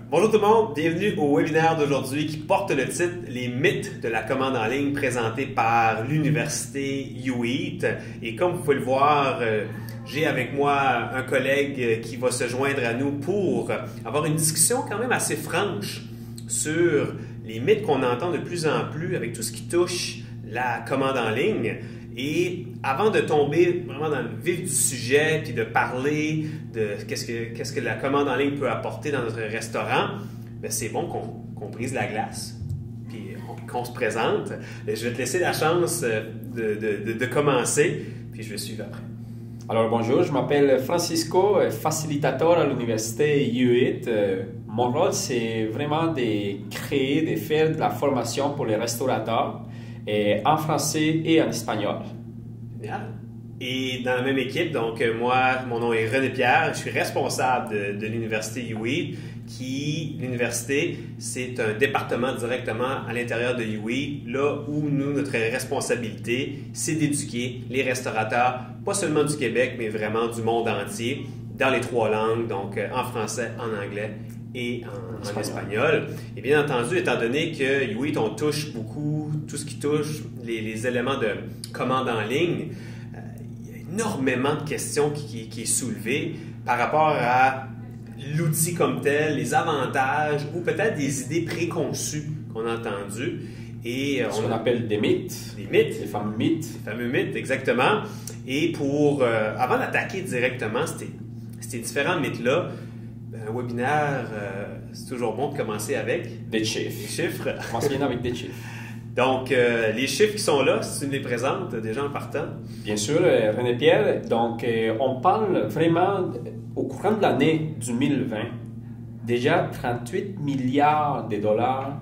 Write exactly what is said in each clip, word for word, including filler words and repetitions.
Bonjour tout le monde, bienvenue au webinaire d'aujourd'hui qui porte le titre « Les mythes de la commande en ligne » présenté par l'université U E A T. Et comme vous pouvez le voir, euh, j'ai avec moi un collègue qui va se joindre à nous pour avoir une discussion quand même assez franche sur les mythes qu'on entend de plus en plus avec tout ce qui touche la commande en ligne. Et avant de tomber vraiment dans le vif du sujet puis de parler de qu'est-ce que, qu'est-ce que la commande en ligne peut apporter dans notre restaurant, bien, c'est bon qu'on, qu'on brise la glace puis qu'on se présente. Je vais te laisser la chance de, de, de, de commencer puis je vais suivre après. Alors bonjour, je m'appelle Francisco, facilitateur à l'université U E A T. Mon rôle, c'est vraiment de créer, de faire de la formation pour les restaurateurs et en français et en espagnol. Génial. Et dans la même équipe, donc moi, mon nom est René Pierre, je suis responsable de, de l'université U E A T, qui, l'université, c'est un département directement à l'intérieur de U E A T, là où nous, notre responsabilité, c'est d'éduquer les restaurateurs, pas seulement du Québec, mais vraiment du monde entier, dans les trois langues, donc en français, en anglais et en, en espagnol. Et bien entendu, étant donné que U E A T, on touche beaucoup, tout ce qui touche les, les éléments de commande en ligne, euh, il y a énormément de questions qui, qui, qui est soulevée par rapport à l'outil comme tel, les avantages ou peut-être des idées préconçues qu'on a entendues. Et Ce qu'on appelle des mythes. Des mythes. Les fameux mythes. Les fameux mythes, exactement. Et pour, euh, avant d'attaquer directement ces, ces différents mythes-là, un webinaire, euh, c'est toujours bon de commencer avec des chiffres. Des chiffres. On commence bien avec des chiffres. Donc, euh, les chiffres qui sont là, si tu nous les présentes déjà en partant. Bien sûr, René Pierre. Donc, euh, on parle vraiment, au courant de l'année deux mille vingt, déjà trente-huit milliards de dollars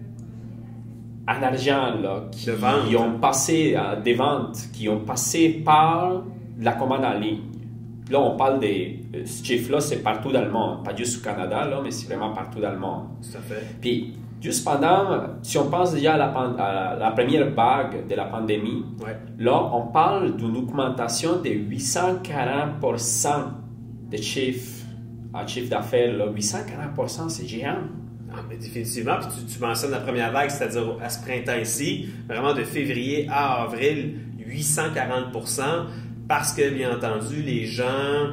en argent là, qui, qui ont passé, euh, des ventes, qui ont passé par la commande en ligne. Là, on parle des... Ce chiffre-là, c'est partout dans le monde. Pas juste au Canada, là, mais c'est vraiment partout dans le monde. Tout à fait. Puis, juste pendant... Si on pense déjà à la, à la première vague de la pandémie, ouais. Là, on parle d'une augmentation de huit cent quarante pour cent de chiffre, en chiffre d'affaires. Là. huit cent quarante pour cent, c'est géant. Ah, mais définitivement. Puis tu, tu mentionnes la première vague, c'est-à-dire à ce printemps-ci, vraiment de février à avril, huit cent quarante pour cent. Parce que, bien entendu, les gens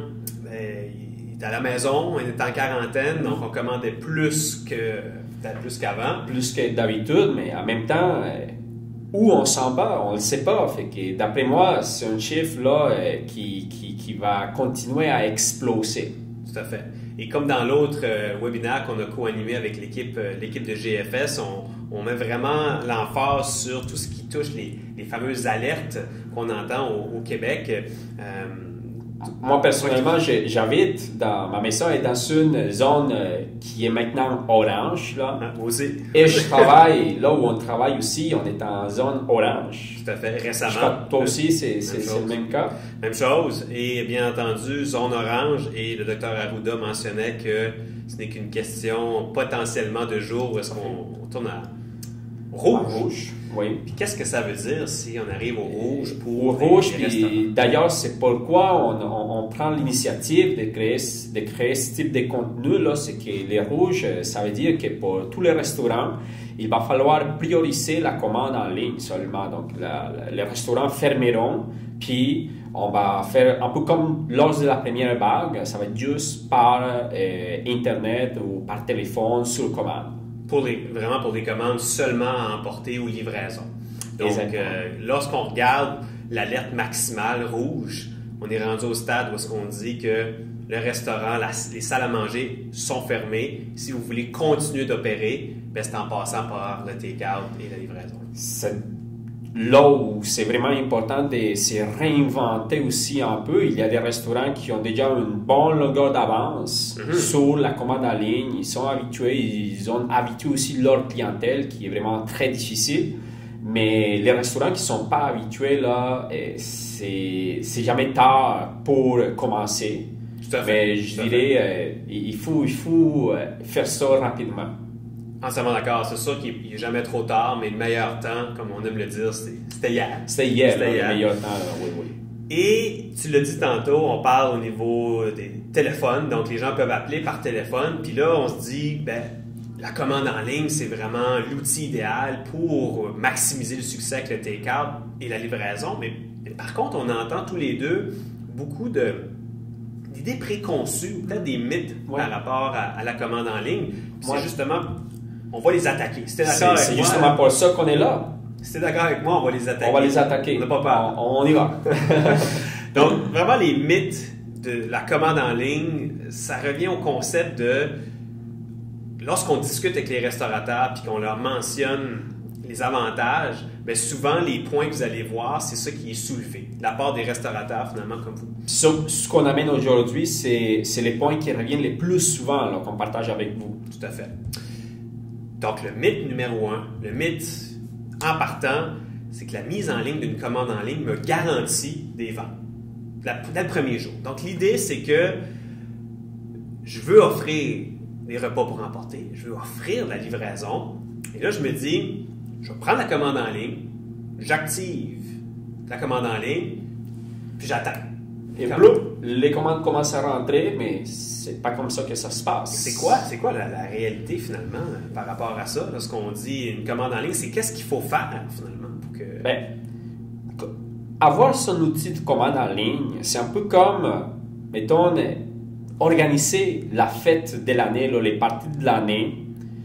ben, ils étaient à la maison, on était en quarantaine, donc on commandait plus que peut-être plus qu'avant. Plus que d'habitude, mais en même temps, euh, où on s'en va, on ne le sait pas. Fait que, d'après moi, c'est un chiffre là, euh, qui, qui, qui va continuer à exploser. Tout à fait. Et comme dans l'autre euh, webinaire qu'on a co-animé avec l'équipe, euh, l'équipe de G F S, on, on met vraiment l'emphase sur tout ce qui touche les, les fameuses alertes qu'on entend au, au Québec. Euh, Moi, personnellement, j'habite dans ma maison est dans une zone euh, qui est maintenant orange. Là. Ah, moi aussi. Et je travaille, là où on travaille aussi, on est en zone orange. Tout à fait, récemment. Je crois que toi aussi, c'est le même cas. Même chose. Et bien entendu, zone orange. Et le docteur Arruda mentionnait que ce n'est qu'une question potentiellement de jours où est-ce qu'on tourne à rouge. À rouge. Oui. Puis qu'est-ce que ça veut dire si on arrive au rouge pour au rouge, puis d'ailleurs, c'est pourquoi on, on, on prend l'initiative de créer, de créer ce type de contenu. Là, c'est que les rouges, ça veut dire que pour tous les restaurants, il va falloir prioriser la commande en ligne seulement. Donc, la, la, les restaurants fermeront, puis on va faire un peu comme lors de la première vague, ça va être juste par euh, Internet ou par téléphone sur commande. Pour les, vraiment pour des commandes seulement à emporter ou livraison. Donc, euh, lorsqu'on regarde l'alerte maximale rouge, on est rendu au stade où est-ce qu'on dit que le restaurant, la, les salles à manger sont fermées. Si vous voulez continuer d'opérer, c'est en passant par le take-out et la livraison. C'est là où c'est vraiment important de se réinventer aussi un peu. Il y a des restaurants qui ont déjà une bonne longueur d'avance mm-hmm. sur la commande en ligne. Ils sont habitués, ils ont habitué aussi leur clientèle qui est vraiment très difficile. Mais les restaurants qui ne sont pas habitués, là, c'est jamais tard pour commencer. Tout à fait. Mais je dirais, euh, il faut, il faut faire ça rapidement. Entièrement d'accord. C'est sûr qu'il n'est jamais trop tard, mais le meilleur temps, comme on aime le dire, c'était hier. C'était hier, hier. le meilleur temps, là, oui, oui. Et tu l'as dit tantôt, on parle au niveau des téléphones, donc les gens peuvent appeler par téléphone, puis là, on se dit, ben, la commande en ligne, c'est vraiment l'outil idéal pour maximiser le succès avec le take-out et la livraison. Mais, mais par contre, on entend tous les deux beaucoup de, d'idées préconçues, peut-être des mythes ouais. par rapport à, à la commande en ligne. Puis ouais. c'est justement, on va les attaquer. Si t'es d'accord c'est, avec c'est moi, justement pour ça qu'on est là. Si t'es d'accord avec moi, on va les attaquer. On va les attaquer. On n'a pas peur. On, on y va. Donc, vraiment, les mythes de la commande en ligne, ça revient au concept de lorsqu'on discute avec les restaurateurs puis qu'on leur mentionne les avantages, bien souvent, les points que vous allez voir, c'est ça qui est soulevé, de la part des restaurateurs, finalement, comme vous. Ce, ce qu'on amène aujourd'hui, c'est, c'est les points qui reviennent les plus souvent là, qu'on partage avec vous. Tout à fait. Donc, le mythe numéro un, le mythe en partant, c'est que la mise en ligne d'une commande en ligne me garantit des ventes dès le premier jour. Donc, l'idée, c'est que je veux offrir des repas pour emporter, je veux offrir de la livraison. Et là, je me dis, je vais prendre la commande en ligne, j'active la commande en ligne, puis j'attends. Et bleu, les commandes commencent à rentrer, mais c'est pas comme ça que ça se passe. C'est quoi, c'est quoi la, la réalité, finalement, par rapport à ça? Lorsqu'on dit une commande en ligne, c'est qu'est-ce qu'il faut faire, finalement, pour que... Ben, avoir son outil de commande en ligne, c'est un peu comme, mettons, organiser la fête de l'année, là, les parties de l'année.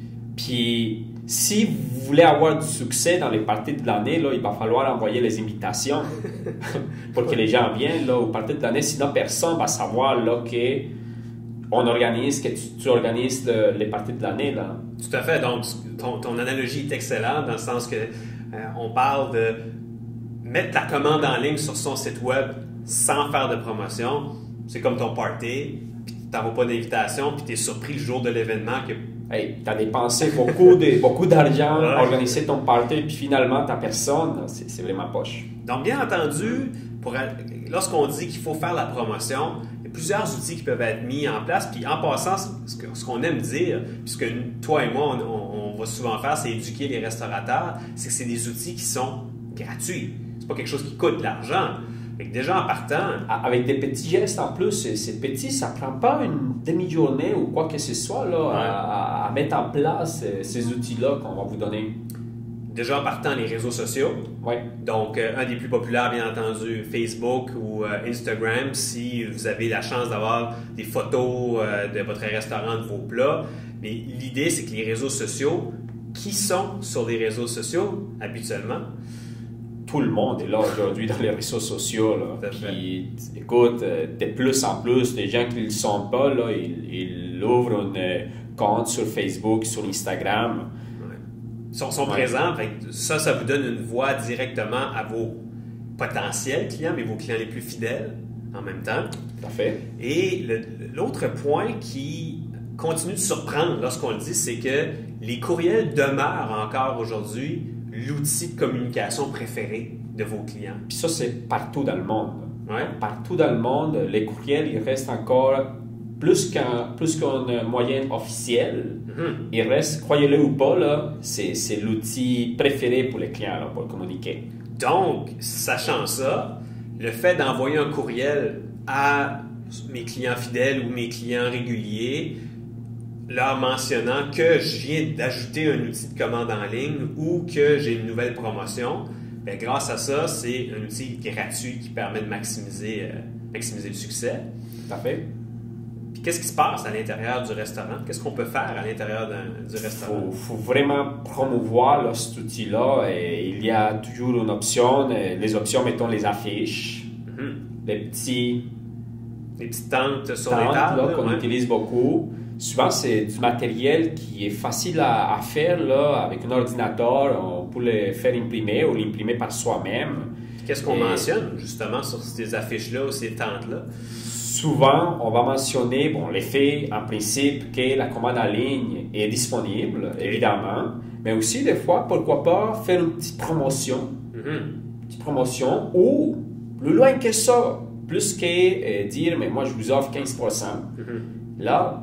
Puis, si vous voulez avoir du succès dans les parties de l'année, là, il va falloir envoyer les invitations pour que les gens viennent là, aux parties de l'année. Sinon, personne ne va savoir là, qu'on organise, que tu, tu organises le, les parties de l'année. Là. Tout à fait. Donc, ton, ton analogie est excellente dans le sens que euh, on parle de mettre la commande en ligne sur son site web sans faire de promotion. C'est comme ton party, puis tu n'envoies pas d'invitation, puis tu es surpris le jour de l'événement que... Hey, tu as dépensé beaucoup, de, beaucoup d'argent à organiser ton party, puis finalement, tu n'as personne. C'est, c'est vraiment poche. Donc, bien entendu, pour, lorsqu'on dit qu'il faut faire la promotion, il y a plusieurs outils qui peuvent être mis en place. Puis en passant, ce, que, ce qu'on aime dire, puisque toi et moi, on, on, on va souvent faire, c'est éduquer les restaurateurs, c'est que c'est des outils qui sont gratuits. C'est pas quelque chose qui coûte de l'argent. Fait que déjà en partant... Avec des petits gestes en plus, c'est, c'est petit, ça prend pas une demi-journée ou quoi que ce soit là, ouais. à, à mettre en place ces outils-là qu'on va vous donner. Déjà en partant, les réseaux sociaux. Ouais. Donc, euh, un des plus populaires, bien entendu, Facebook ou euh, Instagram, si vous avez la chance d'avoir des photos euh, de votre restaurant, de vos plats. Mais l'idée, c'est que les réseaux sociaux, qui sont sur les réseaux sociaux habituellement? Tout le monde est là aujourd'hui dans les réseaux sociaux. Là. Puis, écoute, de plus en plus, les gens qui ne le sont pas, là, ils, ils ouvrent un compte sur Facebook, sur Instagram. Ouais. Ils sont, sont ouais. présents. Fait que ça, ça vous donne une voix directement à vos potentiels clients, mais vos clients les plus fidèles en même temps. Tout à fait. Et le, l'autre point qui continue de surprendre lorsqu'on le dit, c'est que les courriels demeurent encore aujourd'hui l'outil de communication préféré de vos clients. Puis ça, c'est partout dans le monde. Ouais. Partout dans le monde, les courriels, ils restent encore plus qu'un, plus qu'un moyen officiel. Mm-hmm. Ils restent, croyez-le ou pas, là, c'est, c'est l'outil préféré pour les clients là, pour communiquer. Donc, sachant ça, le fait d'envoyer un courriel à mes clients fidèles ou mes clients réguliers, leur mentionnant que je viens d'ajouter un outil de commande en ligne ou que j'ai une nouvelle promotion, bien, grâce à ça, c'est un outil gratuit qui permet de maximiser, euh, maximiser le succès. Tout à fait. Puis qu'est-ce qui se passe à l'intérieur du restaurant? Qu'est-ce qu'on peut faire à l'intérieur d'un, du restaurant? Il faut, faut vraiment promouvoir là, cet outil-là. Et il y a toujours une option. Les options, mettons les affiches, mm-hmm. les petits... Les petites tentes sur tentes, les tables. Là, là, qu'on ouais. utilise beaucoup. Souvent, c'est du matériel qui est facile à, à faire là, avec un ordinateur. On peut le faire imprimer ou l'imprimer par soi-même. Qu'est-ce qu'on Et mentionne justement sur ces affiches-là ou ces tentes-là? Souvent, on va mentionner bon, l'effet en principe que la commande en ligne est disponible, okay. évidemment. Mais aussi, des fois, pourquoi pas faire une petite promotion. Mm-hmm. Une petite promotion ou, plus loin que ça, plus que euh, dire, mais moi, je vous offre quinze pour cent. Mm-hmm. Là,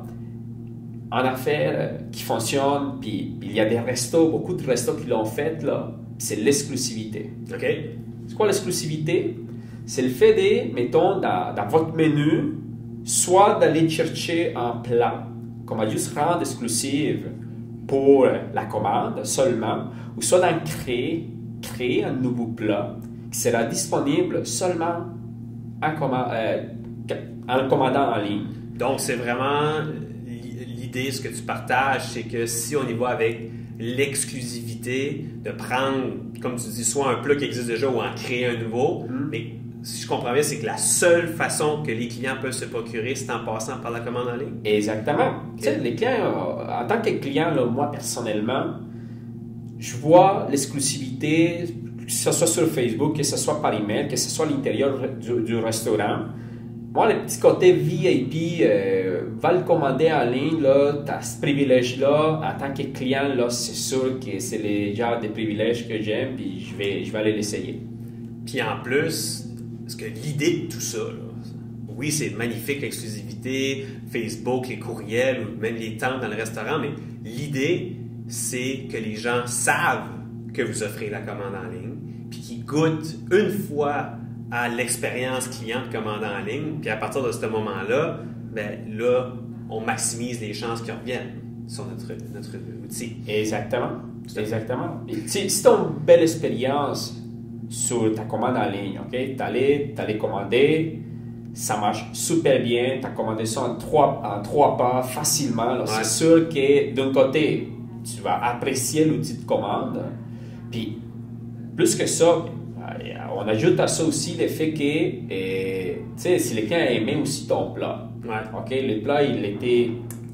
en affaires qui fonctionnent, puis il y a des restos, beaucoup de restos qui l'ont fait, là, c'est l'exclusivité. OK. C'est quoi l'exclusivité? c'est le fait de, mettons, dans, dans votre menu, soit d'aller chercher un plat qu'on va juste rendre exclusif pour la commande seulement, ou soit d'en créer, créer un nouveau plat qui sera disponible seulement en, command, euh, en commandant en ligne. Donc, c'est vraiment l'idée, ce que tu partages, c'est que si on y va avec l'exclusivité, de prendre, comme tu dis, soit un plat qui existe déjà ou en créer un nouveau, mm. mais si je comprends bien, c'est que la seule façon que les clients peuvent se procurer, c'est en passant par la commande en ligne. Exactement. Okay. Tu sais, les clients, euh, en tant que client, là, moi, personnellement, je vois l'exclusivité, que ce soit sur Facebook, que ce soit par email, que ce soit à l'intérieur du, du restaurant. Moi, le petit côté V I P, euh, va le commander en ligne, tu as ce privilège-là. En tant que client, là, c'est sûr que c'est les genres de privilèges que j'aime, puis je vais, je vais aller l'essayer. Puis en plus, parce que l'idée de tout ça, là, oui, c'est magnifique l'exclusivité, Facebook, les courriels, ou même les temps dans le restaurant, mais l'idée, c'est que les gens savent que vous offrez la commande en ligne, puis qu'ils goûtent une fois à l'expérience client de commande en ligne, puis à partir de ce moment-là, ben là, on maximise les chances qu'ils reviennent sur notre, notre outil. Exactement. Exactement. Si, si tu as une belle expérience sur ta commande en ligne, ok, tu allais, t'allais commander, ça marche super bien, tu as commandé ça en trois, en trois pas facilement. Ouais. C'est sûr que d'un côté, tu vas apprécier l'outil de commande, puis plus que ça, on ajoute à ça aussi le fait que, euh, tu sais, si le client aimait aussi ton plat, ouais. ok, le plat, il était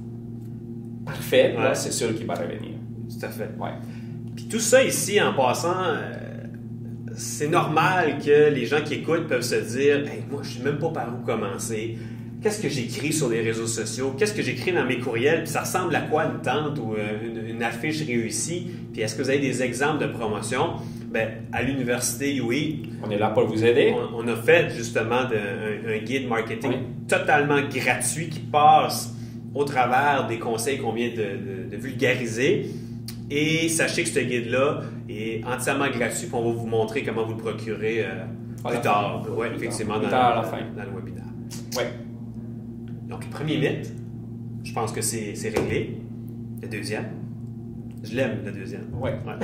parfait, ouais. Là, c'est sûr qu'il va revenir. Tout à fait. Ouais. Puis tout ça ici, en passant, euh, c'est normal que les gens qui écoutent peuvent se dire hey, « moi, je ne sais même pas par où commencer. Qu'est-ce que j'écris sur les réseaux sociaux? Qu'est-ce que j'écris dans mes courriels? Puis ça ressemble à quoi une tente ou une, une affiche réussie? Puis est-ce que vous avez des exemples de promotion? » Bien, à l'université U I, on est là pour vous aider. On, on a fait justement de, un, un guide marketing oui. totalement gratuit qui passe au travers des conseils qu'on vient de, de, de vulgariser. Et sachez que ce guide-là est entièrement gratuit, puis on va vous montrer comment vous le procurer euh, plus tard. Oui, effectivement, plus dans, tard le, à la fin. dans le webinaire. Oui. Donc, le premier mythe, je pense que c'est, c'est réglé. Le deuxième, je l'aime, le deuxième. Oui. Ouais.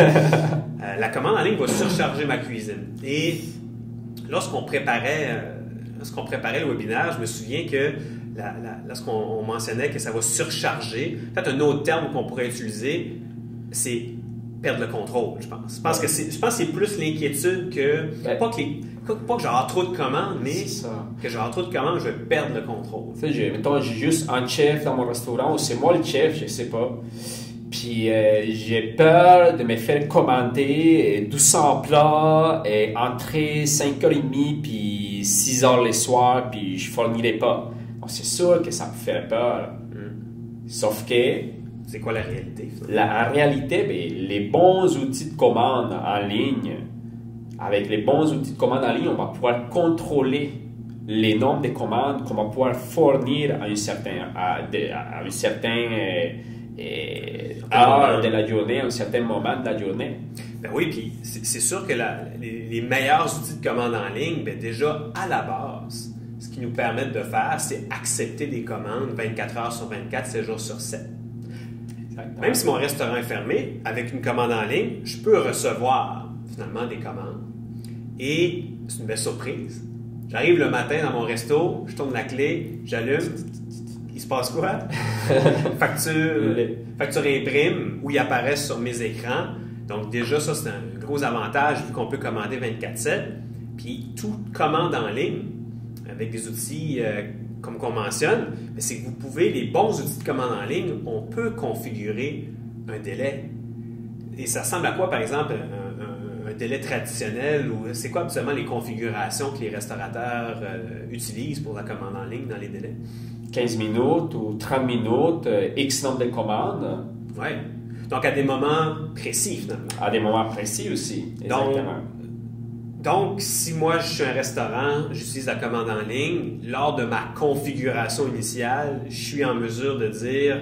euh, la commande en ligne va surcharger ma cuisine. Et lorsqu'on préparait, euh, lorsqu'on préparait le webinaire, je me souviens que la, la, lorsqu'on on mentionnait que ça va surcharger, peut-être un autre terme qu'on pourrait utiliser, c'est perdre le contrôle, je pense. Je pense, ouais. que, c'est, je pense que c'est plus l'inquiétude que... Ben, pas que, les, pas que j'aurai trop de commandes, mais que j'aurai trop de commandes, je vais perdre le contrôle. Tu sais, j'ai, mettons, j'ai juste un chef dans mon restaurant, ou c'est moi le chef, je sais pas. Puis euh, j'ai peur de me faire commander douze cents plats, et entrer cinq heures trente, puis six heures le soir, puis je fournirai pas. Donc c'est sûr que ça me fait peur. Mm. Sauf que... C'est quoi la réalité? La, en réalité, bien, les bons outils de commande en ligne, avec les bons outils de commande en ligne, on va pouvoir contrôler les nombres de commandes qu'on va pouvoir fournir à une certaine, à, à une certaine euh, euh, heure de la journée, à un certain moment de la journée. Ben oui, puis c'est, c'est sûr que la, les, les meilleurs outils de commande en ligne, bien déjà à la base, ce qu'ils nous permettent de faire, c'est accepter des commandes vingt-quatre heures sur vingt-quatre, sept jours sur sept. Même si mon restaurant est fermé, avec une commande en ligne, je peux recevoir finalement des commandes. Et c'est une belle surprise. J'arrive le matin dans mon resto, je tourne la clé, j'allume. Il se passe quoi? facture, facture imprime où ils apparaissent sur mes écrans. Donc déjà, ça, c'est un gros avantage vu qu'on peut commander vingt-quatre sept. Puis toute commande en ligne, avec des outils... Euh, comme qu'on mentionne, c'est que vous pouvez, les bons outils de commande en ligne, on peut configurer un délai. Et ça ressemble à quoi, par exemple, un, un, un délai traditionnel ou c'est quoi absolument les configurations que les restaurateurs euh, utilisent pour la commande en ligne dans les délais? quinze minutes ou trente minutes, euh, X nombre de commandes. Oui. Donc, à des moments précis, finalement. À des moments précis aussi, exactement. Donc, Donc, si moi, je suis un restaurant, j'utilise la commande en ligne, lors de ma configuration initiale, je suis en mesure de dire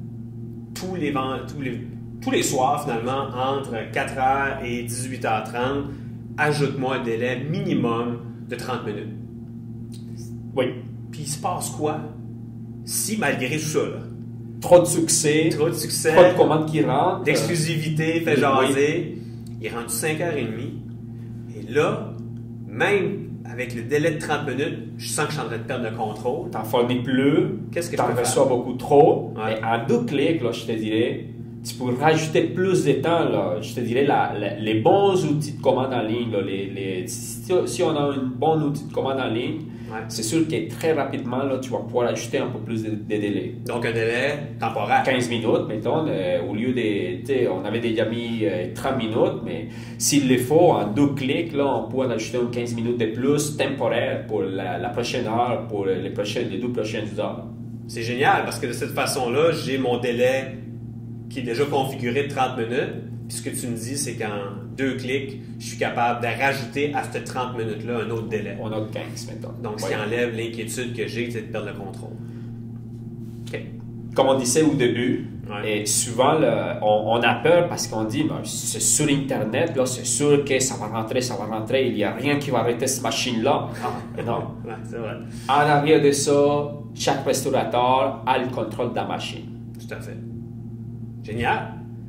tous les, tous les, tous les soirs, finalement, entre quatre heures et dix-huit heures trente, ajoute-moi un délai minimum de trente minutes. Oui. Puis il se passe quoi si, malgré tout ça, là, trop de succès, trop de succès, trop de commandes qui rentrent, d'exclusivité, fait jaser, il est rendu cinq heures trente. Et là, même avec le délai de trente minutes, je sens que je suis en train de perdre le contrôle. t'en fournis plus, Qu'est-ce que je t'en peux reçois faire? beaucoup trop, Ouais. mais en deux clics, là, je te dirais, tu peux rajouter plus de temps, là. Je te dirais, la, la- les bons outils de commande en ligne, là, les, les- si, si on a un bon outil de commande en ligne, Ouais. c'est sûr que très rapidement, là, tu vas pouvoir ajouter un peu plus de, de délai. Donc un délai temporaire. quinze minutes, mettons, euh, au lieu de, tu sais, on avait déjà mis euh, trente minutes, mais s'il le faut, en deux clics, là, on peut en ajouter un quinze minutes de plus temporaire pour la, la prochaine heure, pour les, prochaines, les deux prochaines heures. C'est génial parce que de cette façon-là, j'ai mon délai qui est déjà configuré de trente minutes. Puis ce que tu me dis, c'est qu'en deux clics, je suis capable de rajouter à ces trente minutes-là un autre délai. On a quinze, mettons. Donc, ce Ouais. qui enlève l'inquiétude que j'ai, c'est de perdre le contrôle. OK. Comme on disait au début, Ouais. et souvent, là, on, on a peur parce qu'on dit, ben, c'est sur Internet, là, c'est sûr que ça va rentrer, ça va rentrer, il n'y a rien qui va arrêter cette machine-là. Ah, non. Ouais, c'est vrai. En arrière de ça, chaque restaurateur a le contrôle de la machine. Tout à fait. Génial.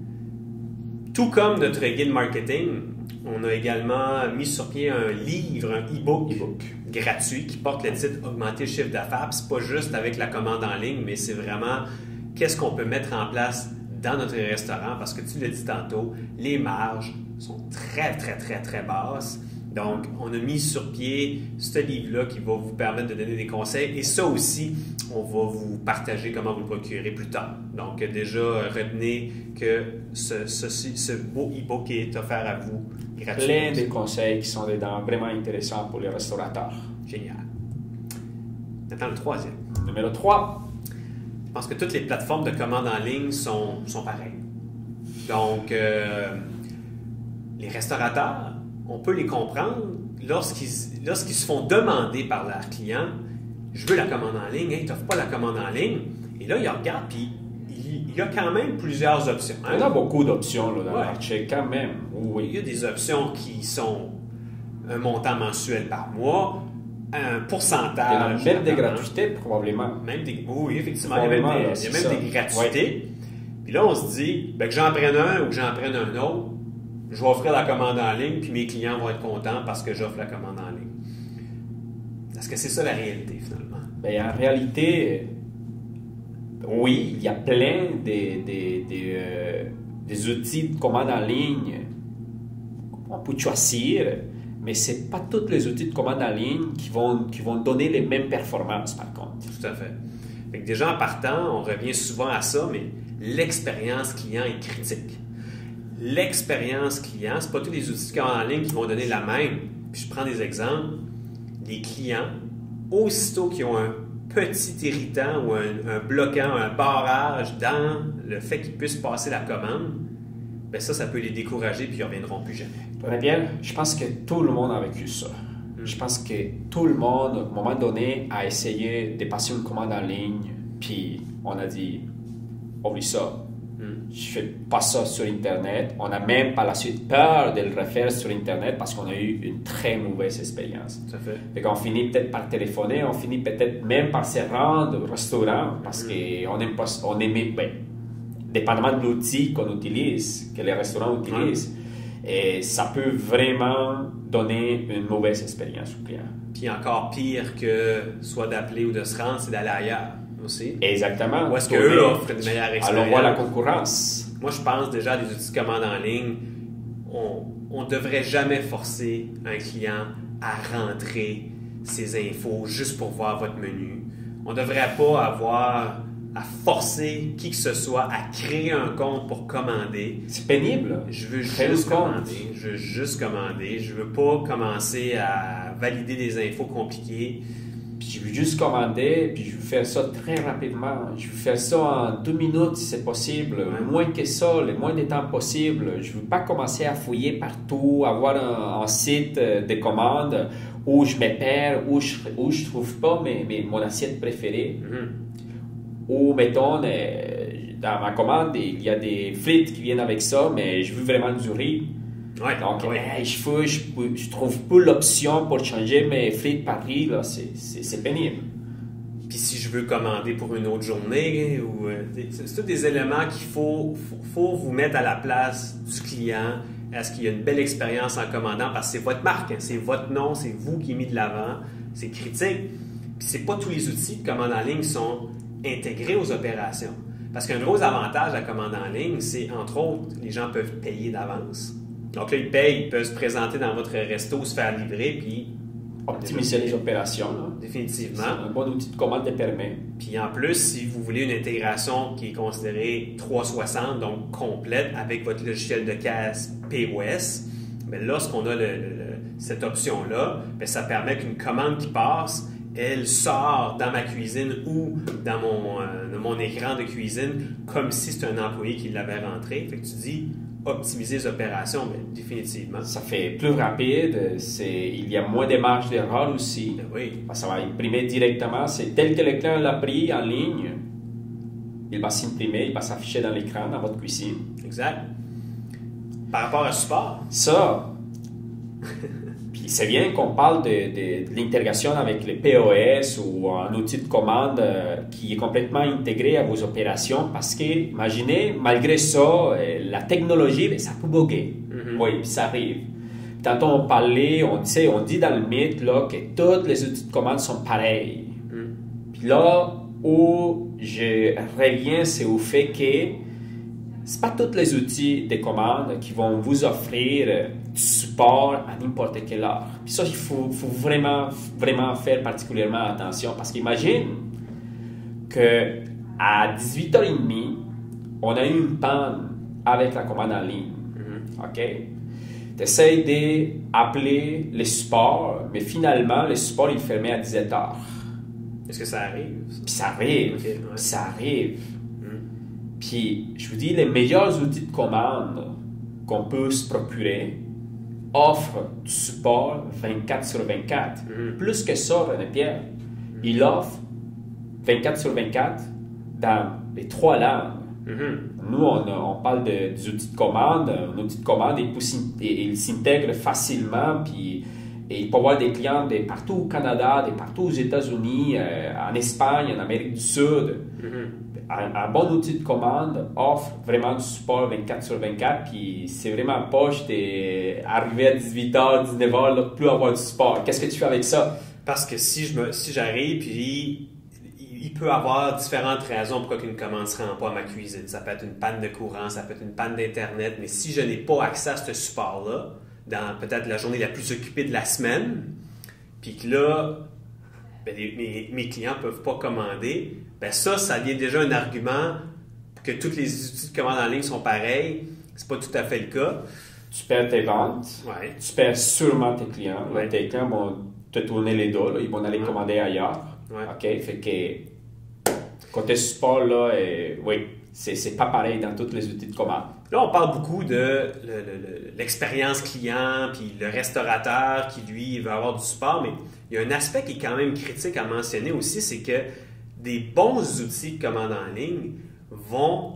Tout comme notre guide marketing, on a également mis sur pied un livre, un e-book, E-book. gratuit qui porte le titre Augmenter le chiffre d'affaires. C'est pas juste avec la commande en ligne, mais c'est vraiment qu'est-ce qu'on peut mettre en place dans notre restaurant parce que tu l'as dit tantôt, les marges sont très, très, très, très basses. Donc, on a mis sur pied ce livre-là qui va vous permettre de donner des conseils et ça aussi, on va vous partager comment vous le procurer plus tard. Donc, déjà, retenez que ce, ceci, ce beau e-book est offert à vous gratuitement. Plein de conseils qui sont dedans, vraiment intéressants pour les restaurateurs. Génial. Maintenant, le troisième. Numéro trois. Je pense que toutes les plateformes de commande en ligne sont, sont pareilles. Donc, euh, les restaurateurs, on peut les comprendre lorsqu'ils, lorsqu'ils se font demander par leurs clients « Je veux la commande en ligne. Hey, tu n'offres pas la commande en ligne. » Et là, ils regardent, puis il, il y a quand même plusieurs options. hein. Il y en a beaucoup d'options là, dans Ouais. le marché, quand même. Il Oui. y a des options qui sont un montant mensuel par mois, un Il y en a pourcentage. même des notamment. gratuités, probablement. Même des, oui, effectivement, il y a même Probablement, des, c'est il y a même ça. des gratuités. Puis là, on se dit, ben, que j'en prenne un ou que j'en prenne un autre, je vais offrir la commande en ligne, puis mes clients vont être contents parce que j'offre la commande en ligne. Est-ce que c'est ça la réalité, finalement? Ben, en réalité, oui, il y a plein de, de- de, euh, des outils de commande en ligne qu'on peut choisir, mais ce n'est pas tous les outils de commande en ligne qui vont, qui vont donner les mêmes performances, par contre. Tout à fait. Fait que déjà, en partant, on revient souvent à ça, mais l'expérience client est critique. L'expérience client, ce pas tous les outils de commande en ligne qui vont donner la même. Puis je prends des exemples. Les clients, aussitôt qu'ils ont un petit irritant ou un, un bloquant, un barrage dans le fait qu'ils puissent passer la commande, bien ça, ça peut les décourager puis ils ne reviendront plus jamais. Très bien, je pense que tout le monde a vécu ça. Je pense que tout le monde, à un moment donné, a essayé de passer une commande en ligne, puis on a dit, oublie ça. Je fais pas ça sur Internet. On n'a même par la suite peur de le refaire sur Internet parce qu'on a eu une très mauvaise expérience. Tout à fait. Fait qu'on finit peut-être par téléphoner, on finit peut-être même par se rendre au restaurant parce qu'on aime pas, on aimait, ben, dépendamment de l'outil qu'on utilise, que les restaurants utilisent, et ça peut vraiment donner une mauvaise expérience au client. Puis encore pire que soit d'appeler ou de se rendre, c'est d'aller ailleurs aussi. Exactement. Ou est-ce qu'eux offrent une meilleure expérience? Alors, on voit la concurrence. Moi, je pense déjà à des outils de commande en ligne. On ne devrait jamais forcer un client à rentrer ses infos juste pour voir votre menu. On ne devrait pas avoir à forcer qui que ce soit à créer un compte pour commander. C'est pénible. Je veux Crée juste le compte. commander. Je veux juste commander. Je veux pas commencer à valider des infos compliquées. Puis je veux juste commander, puis je veux faire ça très rapidement. Je veux faire ça en deux minutes si c'est possible. Ouais. Moins que ça, le moins de temps possible. Je veux pas commencer à fouiller partout, avoir un, un site de commande où je me perds, où je où je trouve pas mes, mes, mon assiette préférée. Mm-hmm. Ou mettons, euh, dans ma commande, il y a des frites qui viennent avec ça, mais je veux vraiment du riz. Ouais, Donc, ouais. hey, je, faut, je, je trouve pas l'option pour changer mes frites par riz, là, c'est, c'est, c'est pénible. Puis si je veux commander pour une autre journée, ou euh, c'est, c'est tous des éléments qu'il faut, faut, faut vous mettre à la place du client. Est-ce qu'il y a une belle expérience en commandant? Parce que c'est votre marque, hein, c'est votre nom, c'est vous qui est mis de l'avant, c'est critique. Puis c'est pas tous les outils de commande en ligne qui sont intégrés aux opérations. Parce qu'un gros avantage de la commande en ligne, c'est entre autres, les gens peuvent payer d'avance. Donc là, ils payent, ils peuvent se présenter dans votre resto, se faire livrer, puis... Optimiser les opérations. Là. Définitivement. C'est un bon outil de commande te permet. Puis en plus, si vous voulez une intégration qui est considérée trois cent soixante, donc complète, avec votre logiciel de caisse P O S, bien, lorsqu'on a le, le, cette option-là, bien, ça permet qu'une commande qui passe, elle sort dans ma cuisine ou dans mon, euh, dans mon écran de cuisine comme si c'était un employé qui l'avait rentré. Fait que tu dis optimiser les opérations, mais définitivement. Ça fait plus rapide, c'est, il y a moins de marge d'erreur aussi. Ben oui. Ça va imprimer directement, c'est tel que le client l'a pris en ligne, il va s'imprimer, il va s'afficher dans l'écran, dans votre cuisine. Exact. Par rapport à support. Ça, puis c'est bien qu'on parle de, de, de l'intégration avec le P O S ou un outil de commande euh, qui est complètement intégré à vos opérations parce que, imaginez, malgré ça, euh, la technologie, ben, ça peut bugger. Mm-hmm. Oui, puis ça arrive. Tantôt, on parlait, on dit, on dit dans le mythe là, que tous les outils de commande sont pareils. Mm. Puis là où je reviens, c'est au fait que ce pas tous les outils de commande qui vont vous offrir du support à n'importe quelle heure. Puis ça, il faut, faut vraiment, vraiment faire particulièrement attention parce qu'imagine qu'à dix-huit heures trente, on a eu une panne avec la commande en ligne. Mm-hmm. OK? Tu essaies d'appeler les supports, mais finalement, le support il est fermé à dix-sept heures. Est-ce que ça arrive? Puis ça arrive. Okay, ouais. Ça arrive. Puis, je vous dis, les meilleurs outils de commande qu'on peut se procurer offrent du support vingt-quatre sur vingt-quatre. Mm-hmm. Plus que ça, René Pierre, mm-hmm. il offre vingt-quatre sur vingt-quatre dans les trois langues. Mm-hmm. Nous, on, on parle de, des outils de commande. Un outil de commande, il, il, il s'intègre facilement, puis et il peut y avoir des clients de partout au Canada, de partout aux États-Unis, euh, en Espagne, en Amérique du Sud. Mm-hmm. Un, un bon outil de commande offre vraiment du support vingt-quatre sur vingt-quatre, puis c'est vraiment poche d'arriver à dix-huit heures, dix-neuf heures, là, plus avoir du support. Qu'est-ce que tu fais avec ça? Parce que si, je me, si j'arrive, puis il, il peut y avoir différentes raisons pourquoi une commande ne se rend pas à ma cuisine. Ça peut être une panne de courant, ça peut être une panne d'Internet, mais si je n'ai pas accès à ce support-là, dans peut-être la journée la plus occupée de la semaine, puis que là, ben, les, mes, mes clients ne peuvent pas commander, ben ça, ça devient déjà un argument que tous les outils de commande en ligne sont pareils. C'est pas tout à fait le cas. Tu perds tes ventes, ouais. Tu perds sûrement tes clients. Ouais. Là, tes clients vont te tourner les dos, là, ils vont aller ouais. commander ailleurs. Ouais. OK? Fait que côté support, là, et, oui, c'est, c'est pas pareil dans tous les outils de commande. Là, on parle beaucoup de le, le, l'expérience client, puis le restaurateur qui, lui, veut avoir du support, mais il y a un aspect qui est quand même critique à mentionner aussi, c'est que des bons outils de commande en ligne vont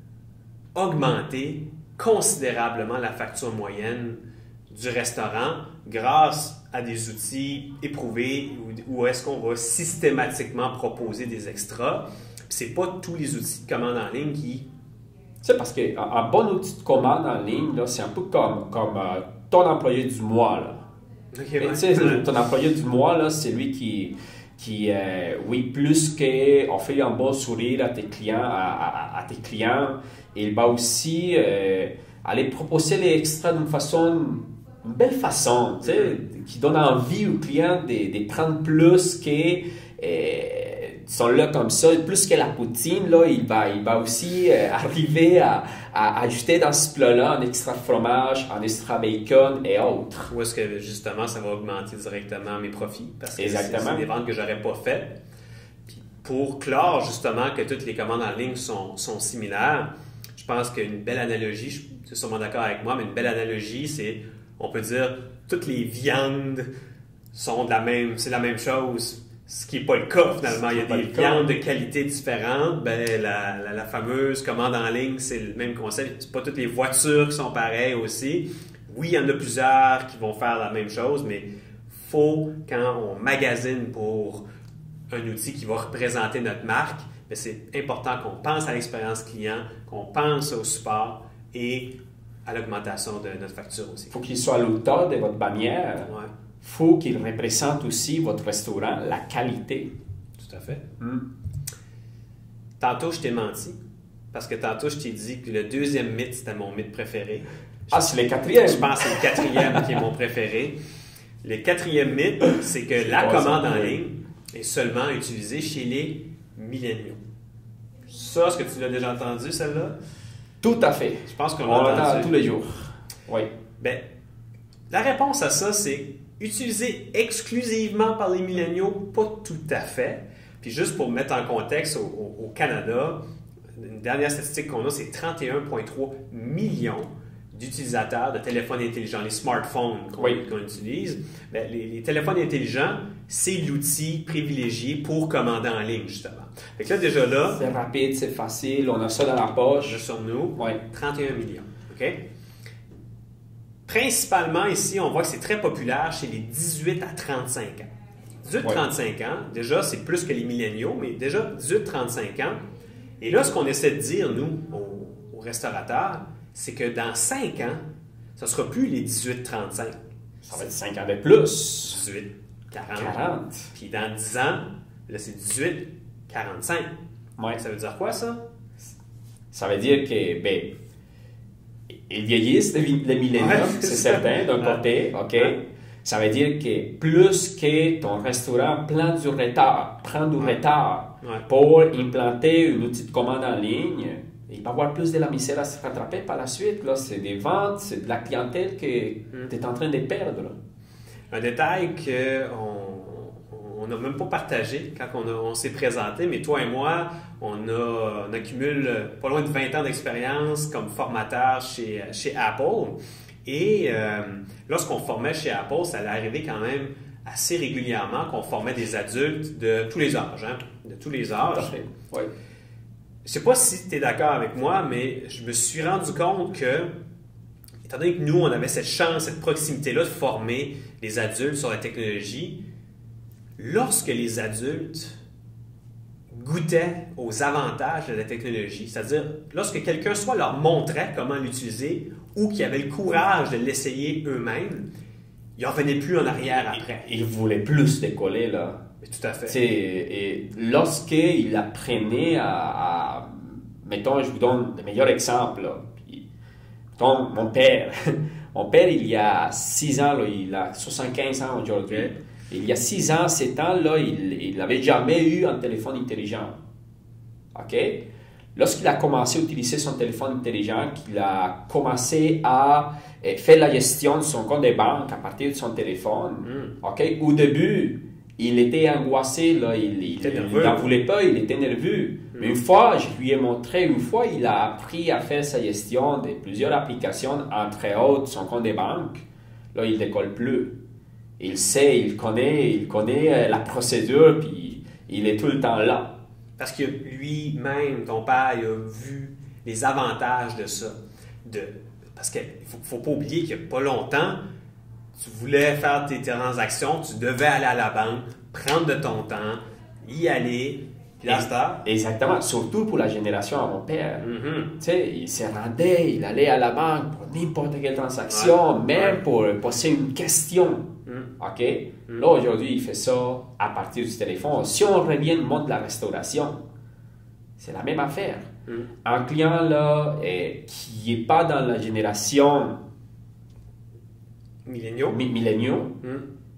augmenter considérablement la facture moyenne du restaurant grâce à des outils éprouvés où, où est-ce qu'on va systématiquement proposer des extras. Ce n'est pas tous les outils de commande en ligne qui... Tu sais, parce qu'un un bon outil de commande en ligne, là, c'est un peu comme, comme euh, ton employé du mois. Là. Okay, ouais. Tu sais, ton employé du mois, là, c'est lui qui... qui, euh, oui, plus qu'offrir un bon sourire à tes clients, à, à, à tes clients, il va aussi euh, aller proposer les extras d'une façon, une belle façon, tu sais, qui donne envie aux clients de, de prendre plus que, euh, sont là comme ça, plus que la poutine, là, il va, il va aussi euh, arriver à, à ajouter dans ce plat-là un extra fromage, un extra bacon et autres. Ou est-ce que justement ça va augmenter directement mes profits? Parce que Exactement. C'est, c'est des ventes que je n'aurais pas faites. Puis pour clore justement que toutes les commandes en ligne sont, sont similaires, je pense qu'une belle analogie, tu es sûrement d'accord avec moi, mais une belle analogie, c'est, on peut dire, toutes les viandes sont de la même, c'est la même chose. Ce qui n'est pas le cas, finalement. Il y a des viandes de qualité différentes. Ben, la, la, la fameuse commande en ligne, c'est le même concept. C'est pas toutes les voitures qui sont pareilles aussi. oui, il y en a plusieurs qui vont faire la même chose, mais faut, quand on magasine pour un outil qui va représenter notre marque, bien, c'est important qu'on pense à l'expérience client, qu'on pense au support et à l'augmentation de notre facture aussi. Il faut qu'il soit à l'auteur de votre bannière. Il Ouais. faut qu'il représente aussi votre restaurant, la qualité. Tout à fait. Mm. Tantôt, je t'ai menti, parce que tantôt, je t'ai dit que le deuxième mythe, c'était mon mythe préféré. Ah, c'est le quatrième. Je pense que c'est le quatrième qui est mon préféré. Le quatrième mythe, c'est que la Ouais, commande ça, en ouais. ligne est seulement utilisée chez les milléniaux. Ça, est-ce que tu l'as déjà entendu, celle-là? Tout à fait. Je pense qu'on On l'a l'entend entendu. tous les jours. Oui. Ben, la réponse à ça, c'est utilisé exclusivement par les milléniaux, pas tout à fait. Puis juste pour mettre en contexte, au, au- au Canada, une dernière statistique qu'on a, c'est trente et un virgule trois millions d'utilisateurs de téléphones intelligents, les smartphones qu'on Oui. qu'on utilise. Ben, les, les téléphones intelligents, c'est l'outil privilégié pour commander en ligne, justement. Fait que là, déjà là, C'est rapide, c'est facile, on a ça dans la poche. juste sur nous, Oui. trente et un millions. OK? Principalement, ici, on voit que c'est très populaire chez les dix-huit à trente-cinq ans. dix-huit à trente-cinq ans, déjà, c'est plus que les milléniaux, mais déjà, dix-huit à trente-cinq ans. Et là, ce qu'on essaie de dire, nous, aux, aux restaurateurs, c'est que dans cinq ans, ce ne sera plus les dix-huit à trente-cinq. Ça va être cinq ans de plus. dix-huit à quarante. quarante. Puis dans dix ans, là, c'est dix-huit à quarante-cinq. Ouais. Ça veut dire quoi, ça? Ça veut dire que, ben, ils vieillissent, les, les milléniaux, Ouais, c'est c'est ça. certain, d'un Ouais. côté, OK? Ouais. Ça veut dire que plus que ton restaurant prend du retard, prend du Ouais. retard Ouais. pour implanter un outil de commande en ligne, il va y avoir plus de la misère à se rattraper par la suite. Là, c'est des ventes, c'est de la clientèle que Mm. tu es en train de perdre. Un détail qu'on n'a même pas partagé quand on, a- on s'est présenté, mais toi et moi, on, a, on accumule pas loin de vingt ans d'expérience comme formateur chez, chez Apple. Et euh, lorsqu'on formait chez Apple, ça allait arriver quand même assez régulièrement qu'on formait des adultes de tous les âges. Hein, de tous les âges. Oui. Je sais pas si tu es d'accord avec moi, mais je me suis rendu compte que, étant donné que nous, on avait cette chance, cette proximité-là de former les adultes sur la technologie, lorsque les adultes goûtaient aux avantages de la technologie, c'est-à-dire lorsque quelqu'un soit leur montrait comment l'utiliser ou qu'ils avaient le courage de l'essayer eux-mêmes, ils n'en revenaient plus en arrière après. Il voulait plus décoller, là. Mais tout à fait. Tu sais, et lorsqu'il apprenait à, à- Mettons, je vous donne le meilleur exemple. Là. Puis, mettons, mon père. Mon père, il y a six ans, là, il a soixante-quinze ans aujourd'hui. Ok. Il y a six ans, sept ans, là, il n'avait jamais eu un téléphone intelligent. OK? Lorsqu'il a commencé à utiliser son téléphone intelligent, qu'il a commencé à eh, faire la gestion de son compte de banque à partir de son téléphone, Mm. OK? Au début, il était angoissé, là, il était il- nerveux. il n'en voulait pas, il était nerveux. Mais une fois, je lui ai montré, une fois, il a appris à faire sa gestion de plusieurs applications, entre autres son compte de banque. Là, il ne décolle plus. Il sait, il connaît, il connaît euh, la procédure, puis il est tout le temps là. Parce que lui-même, ton père, il a vu les avantages de ça. De, parce qu'il ne faut, faut pas oublier qu'il n'y a pas longtemps, tu voulais faire tes transactions, tu devais aller à la banque, prendre de ton temps, y aller, puis là, c'est tard. Exactement, surtout pour la génération à mon père. Mhm. Tu sais, il se rendait, il allait à la banque pour n'importe quelle transaction, Ouais. même Ouais. pour poser une question. Mhm. OK? Là, aujourd'hui, il fait ça à partir du téléphone. Si on revient au monde de la restauration, c'est la même affaire. Mhm. Un client là, eh, qui n'est pas dans la génération Milléniaux. mi- milléniaux, Mhm.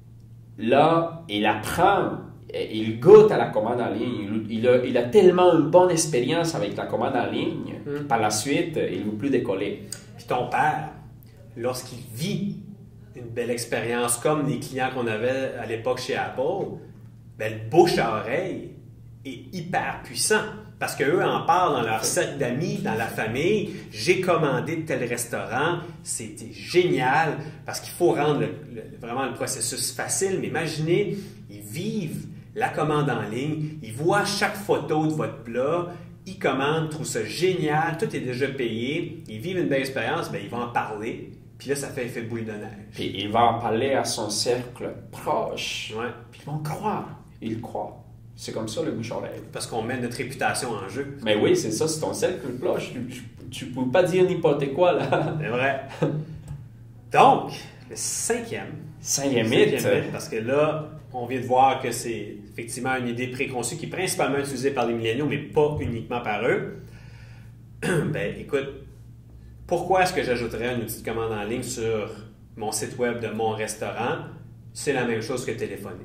là, il apprend, eh, il goûte à la commande en ligne. Il, il a, il a tellement une bonne expérience avec la commande en ligne, Mhm. par la suite, il ne veut plus décoller. Puis ton père, lorsqu'il vit une belle expérience comme les clients qu'on avait à l'époque chez Apple, ben, le bouche à oreille est hyper puissant. Parce qu'eux en parlent dans leur cercle d'amis, dans la famille. J'ai commandé de tel restaurant, c'était génial. Parce qu'il faut rendre le- le- vraiment le processus facile. Mais imaginez, ils vivent la commande en ligne, ils voient chaque photo de votre plat, ils commandent, trouvent ça génial, tout est déjà payé, ils vivent une belle expérience, ben, ils vont en parler. Puis là, ça fait effet boule de neige. Puis il va en parler à son cercle proche. Ouais. Puis ils vont croire. Ils croient. C'est comme ça le bouche-oreille. Parce qu'on met notre réputation en jeu. Mais oui, c'est ça, c'est ton cercle proche. Tu ne peux pas dire n'importe quoi là. C'est vrai. Donc, le cinquième. Cinquième Cinquième mythe. mythe, parce que là, on vient de voir que c'est effectivement une idée préconçue qui est principalement utilisée par les milléniaux, mais pas uniquement par eux. Ben, écoute, pourquoi est-ce que j'ajouterais un outil de commande en ligne sur mon site web de mon restaurant? C'est la même chose que téléphoner.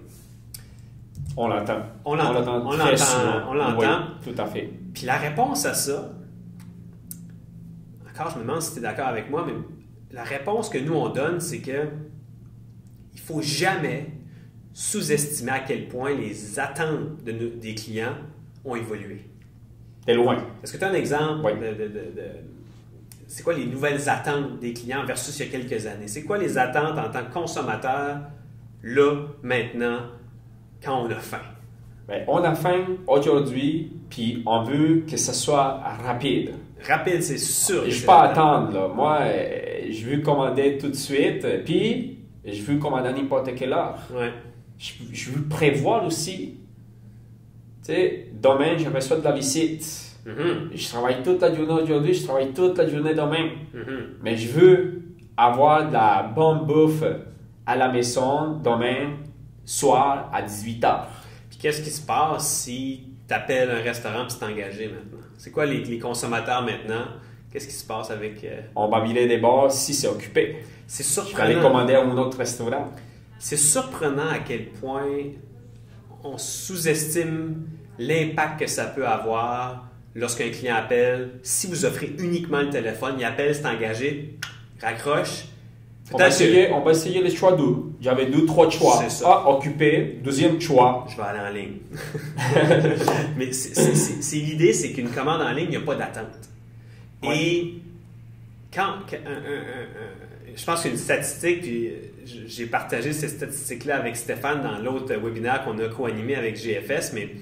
On l'entend. On l'entend. On très l'entend. souvent. On l'entend. Oui, tout à fait. Puis la réponse à ça, encore, je me demande si tu es d'accord avec moi, mais la réponse que nous on donne, c'est que il faut jamais sous-estimer à quel point les attentes de nos, des clients ont évolué. T'es loin. Est-ce que tu as un exemple Oui. de, de, de, de c'est quoi les nouvelles attentes des clients versus il y a quelques années? C'est quoi les attentes en tant que consommateur, là, maintenant, quand on a faim? Ben, on a faim aujourd'hui, puis on veut que ce soit rapide. Rapide, c'est sûr. Je ne veux pas attendre. Là. Moi, euh, je veux commander tout de suite, puis je veux commander à n'importe quelle heure. Ouais. Je, je veux prévoir aussi. Tu sais, demain, je reçois de la visite. Mm-hmm. Je travaille toute la journée aujourd'hui, je travaille toute la journée demain. Mm-hmm. Mais je veux avoir de la bonne bouffe à la maison demain soir à dix-huit heures. Puis qu'est-ce qui se passe si tu appelles un restaurant et tu t'es engagé maintenant? C'est quoi les, les consommateurs maintenant? Qu'est-ce qui se passe avec... Euh... On va virer des bars si c'est occupé. C'est Je vais surprenant. aller commander à un autre restaurant. C'est surprenant à quel point on sous-estime l'impact que ça peut avoir lorsqu'un client appelle. Si vous offrez uniquement le téléphone, il appelle, c'est engagé, raccroche. On va, essayer, on va essayer les choix deux. J'avais deux, trois choix. C'est ça. Ah, occupé. Deuxième choix. Je vais aller en ligne. Mais c'est, c'est, c'est, c'est l'idée, c'est qu'une commande en ligne, il n'y a pas d'attente. Ouais. Et quand... un, un, un, un, je pense qu'une statistique, puis j'ai partagé ces statistiques-là avec Stéphane dans l'autre webinaire qu'on a co-animé avec G F S, mais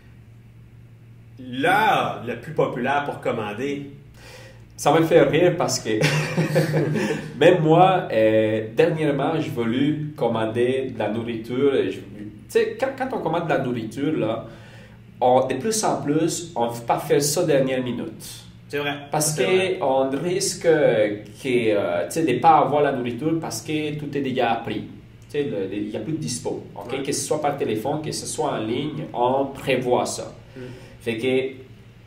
l'heure la plus populaire pour commander... Ça me fait rire parce que même moi, euh, dernièrement, j'ai voulu commander de la nourriture. Tu sais, quand, quand on commande de la nourriture, là, on, de plus en plus, on ne veut pas faire ça dernière minute. C'est vrai. Parce c'est qu'on risque que, euh, de ne pas avoir la nourriture parce que tout est déjà pris. Il n'y a plus de dispo. Okay? Ouais. Que ce soit par téléphone, que ce soit en ligne, on prévoit ça. Mm. Fait que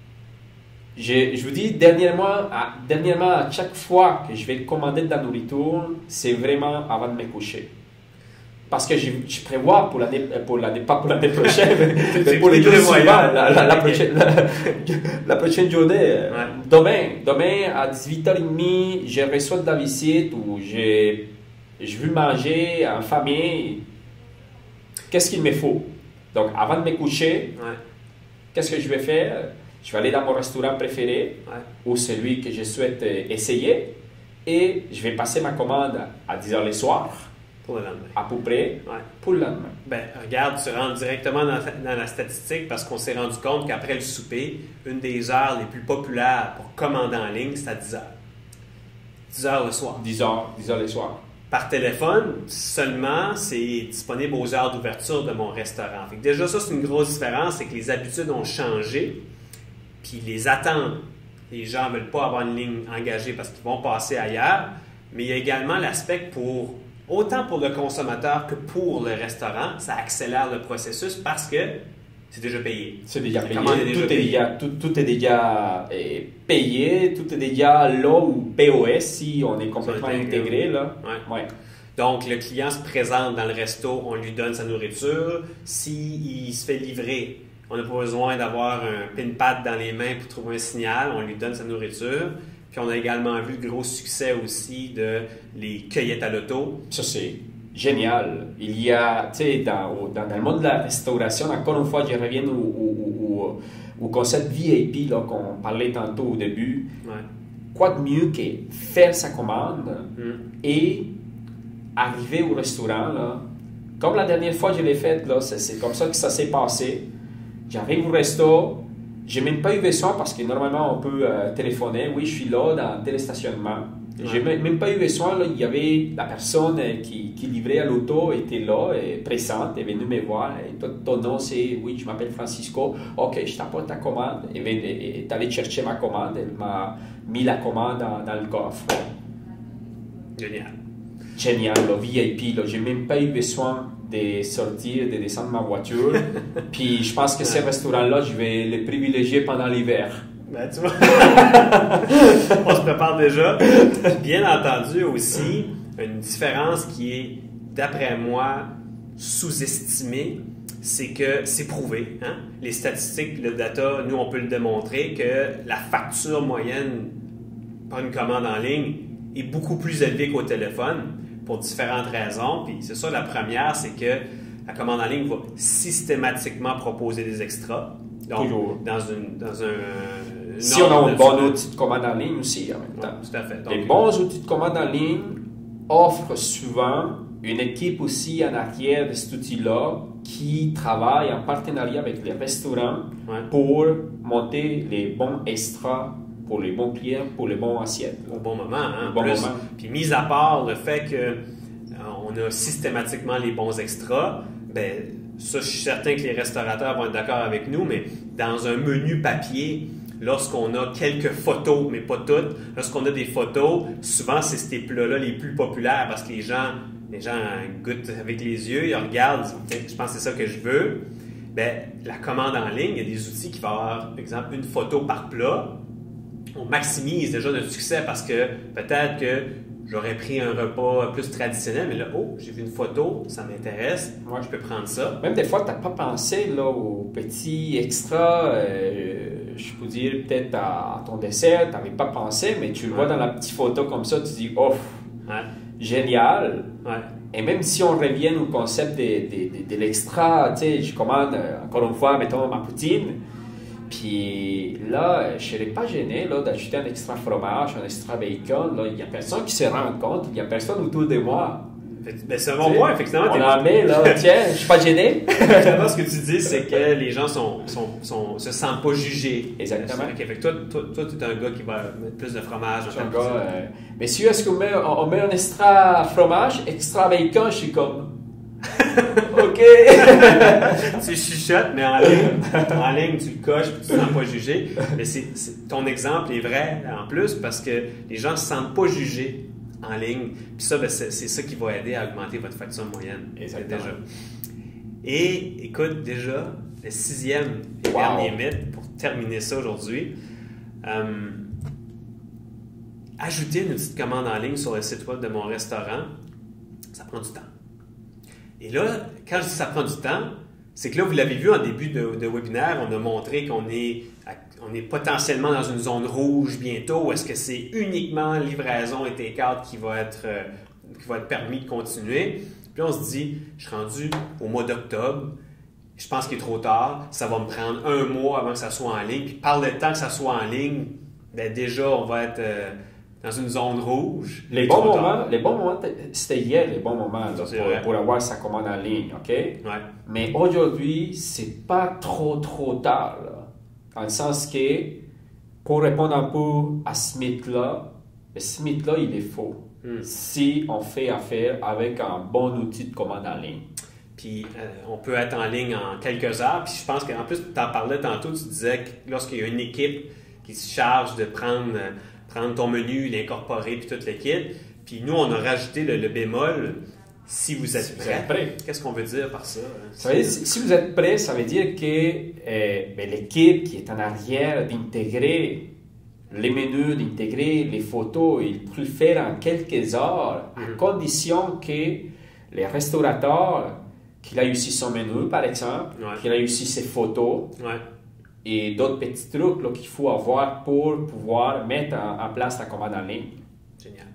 Je, je vous dis, dernièrement à, dernièrement, à chaque fois que je vais commander de la nourriture, c'est vraiment avant de me coucher. Parce que je, je prévois pour l'année, pour l'année, pas pour l'année prochaine, mais pour les jours suivants, la, la, la, prochaine, la, la prochaine journée. Ouais. Demain, demain, à dix-huit heures trente, je reçois de la visite ou je, je veux manger en famille. Qu'est-ce qu'il me faut? Donc, avant de me coucher, ouais. qu'est-ce que je vais faire? Je vais aller dans mon restaurant préféré Ouais. ou celui que je souhaite essayer et je vais passer ma commande à dix heures le soir, Pour le lendemain. à peu près, Ouais. pour le lendemain. Ben, regarde, tu rentres directement dans, dans la statistique parce qu'on s'est rendu compte qu'après le souper, une des heures les plus populaires pour commander en ligne, c'est à dix heures. dix heures le soir. dix heures, dix heures le soir. Par téléphone, seulement, c'est disponible aux heures d'ouverture de mon restaurant. Fait que déjà, ça, c'est une grosse différence, c'est que les habitudes ont changé, puis les attentes. Les gens ne veulent pas avoir une ligne engagée parce qu'ils vont passer ailleurs, mais il y a également l'aspect pour, autant pour le consommateur que pour le restaurant, ça accélère le processus parce que c'est déjà payé. C'est déjà La payé. commande est déjà Tout, est payée. déjà, tout, tout est déjà eh, payé, tout est déjà là ou P O S si on est complètement Ça a été intégré. Là. Ouais. Ouais. Donc, le client se présente dans le resto, on lui donne sa nourriture. S'il se fait livrer, on n'a pas besoin d'avoir un pin-pad dans les mains pour trouver un signal, on lui donne sa nourriture. Puis on a également vu le gros succès aussi de les cueillettes à l'auto. Ça, c'est génial. Il y a, tu sais, dans, dans, dans le monde de la restauration, encore une fois, je reviens au, au, au, au concept V I P là, qu'on parlait tantôt au début. Ouais. Quoi de mieux que faire sa commande Mm. et arriver au restaurant, là. Comme la dernière fois que je l'ai fait, là, c'est, c'est comme ça que ça s'est passé. J'arrive au resto, j'ai même pas eu besoin parce que normalement on peut euh, téléphoner. Oui, je suis là dans tel stationnement. J'ai ouais. même pas eu besoin, là, il y avait la personne qui, qui livrait à l'auto, était là, et présente, est venue me voir. Et toi, ton nom c'est, oui, je m'appelle Francisco, ok, je t'apporte ta commande. Et est allée chercher ma commande, elle m'a mis la commande dans, dans le coffre. Génial. Génial, le V I P, là, j'ai même pas eu besoin de sortir, de descendre ma voiture. Puis je pense que ouais. ce restaurant-là, je vais le privilégier pendant l'hiver. Ben, tu vois, on se prépare déjà. Bien entendu aussi, une différence qui est, d'après moi, sous-estimée, c'est que c'est prouvé. Hein? Les statistiques, le data, nous, on peut le démontrer que la facture moyenne pour une commande en ligne est beaucoup plus élevée qu'au téléphone pour différentes raisons. Puis c'est ça, la première, c'est que la commande en ligne va systématiquement proposer des extras. Donc, toujours. Dans, une, dans un... Si on a un bon outil de commande en ligne aussi, en même temps. Ouais, tout à fait. Donc, les bons outils de commande en ligne offrent souvent une équipe aussi en arrière de cet outil-là qui travaille en partenariat avec les restaurants ouais. pour monter les bons extras pour les bons clients, pour les bons assiettes. Au bon moment, hein? Au bon plus. moment. Puis, mis à part le fait que euh, on a systématiquement les bons extras, ben ça, je suis certain que les restaurateurs vont être d'accord avec nous, mais dans un menu papier, lorsqu'on a quelques photos, mais pas toutes, lorsqu'on a des photos, souvent c'est ces plats-là les plus populaires parce que les gens, les gens goûtent avec les yeux, ils regardent, ils disent, je pense que c'est ça que je veux. Bien, la commande en ligne, il y a des outils qui vont avoir, par exemple, une photo par plat. On maximise déjà notre succès parce que peut-être que j'aurais pris un repas plus traditionnel, mais là, oh, j'ai vu une photo, ça m'intéresse, moi je peux prendre ça. Même des fois, tu n'as pas pensé là, au petit extra, euh, je peux dire peut-être à, à ton dessert, tu n'avais pas pensé, mais tu le ouais. vois dans la petite photo comme ça, tu dis, oh, ouais. génial. Ouais. Et même si on revient au concept de, de, de, de l'extra, tu sais, je commande encore une fois, mettons, ma poutine. Puis là, je ne serais pas gêné là, d'ajouter un extra fromage, un extra bacon. Là. Il n'y a personne qui se rend compte, il n'y a personne autour de moi. Ben, c'est un bon point, effectivement. On en met, là, tiens, je ne suis pas gêné. Effectivement, ce que tu dis, c'est que les gens sont, sont, sont, se sentent pas jugés. Exactement. Okay, fait que toi, toi, toi tu es un gars qui va mettre plus de fromage. Je suis un gars, euh, Messieurs, est-ce qu'on met, on met un extra fromage, extra bacon? Je suis comme... OK! Tu chuchotes, mais en ligne, en ligne, tu le coches et tu ne te sens pas jugé. Mais c'est, c'est, ton exemple est vrai en plus parce que les gens ne se sentent pas jugés en ligne. Puis ça, ben, c'est, c'est ça qui va aider à augmenter votre facture moyenne. Exactement. Déjà. Et écoute, déjà, le sixième et wow. dernier mythe pour terminer ça aujourd'hui. Euh, ajouter une petite commande en ligne sur le site web de mon restaurant, ça prend du temps. Et là, quand je dis ça prend du temps, c'est que là, vous l'avez vu en début de, de webinaire, on a montré qu'on est, on est potentiellement dans une zone rouge bientôt. Est-ce que c'est uniquement livraison et take-out qui va être, euh, qui va être permis de continuer? Puis on se dit, je suis rendu au mois d'octobre, je pense qu'il est trop tard, ça va me prendre un mois avant que ça soit en ligne. Puis par le temps que ça soit en ligne, bien déjà, on va être... Euh, dans une zone rouge. Les bons moments, les bons moments, c'était hier les bons moments là, pour, pour avoir sa commande en ligne, OK? Ouais. Mais aujourd'hui, c'est pas trop, trop tard, là. Dans le sens que, pour répondre un peu à ce mythe-là, ce mythe-là, il est faux. Hmm. Si on fait affaire avec un bon outil de commande en ligne. Puis, euh, on peut être en ligne en quelques heures. Puis, je pense qu'en plus, tu en parlais tantôt, tu disais que lorsqu'il y a une équipe qui se charge de prendre... Euh, prendre ton menu, l'incorporer, puis toute l'équipe. Puis nous, on a rajouté le, le bémol, si vous êtes si prêt. Vous êtes prêt. Qu'est-ce qu'on veut dire par ça? Ça veut dire, si, si vous êtes prêt, ça veut dire que euh, ben, l'équipe qui est en arrière d'intégrer les menus, d'intégrer les photos, il peut le faire en quelques heures, mm-hmm. à condition que les restaurateurs, qu'il a aussi son menu, par exemple, ouais. qu'il a aussi ses photos, ouais. et d'autres petits trucs là, qu'il faut avoir pour pouvoir mettre en, en place la commande en ligne. Génial.